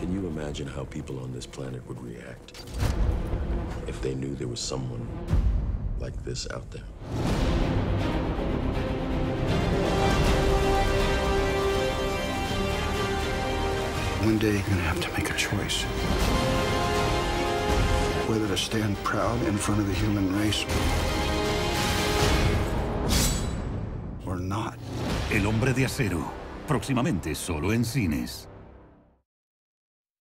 Can you imagine how people on this planet would react if they knew there was someone like this out there? One day, you're gonna have to make a choice. Whether to stand proud in front of the human race or not. El Hombre de Acero, próximamente solo en cines.